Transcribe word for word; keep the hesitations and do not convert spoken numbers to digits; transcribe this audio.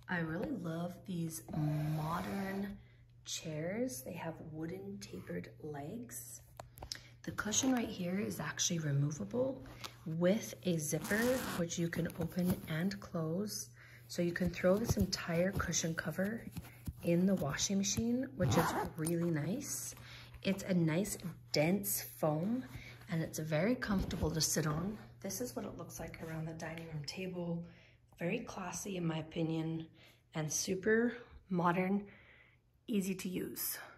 I really love these modern chairs. They have wooden tapered legs. The cushion right here is actually removable with a zipper, which you can open and close. So you can throw this entire cushion cover in the washing machine, which is really nice. It's a nice dense foam and it's very comfortable to sit on. This is what it looks like around the dining room table. Very classy in my opinion and super modern, easy to use.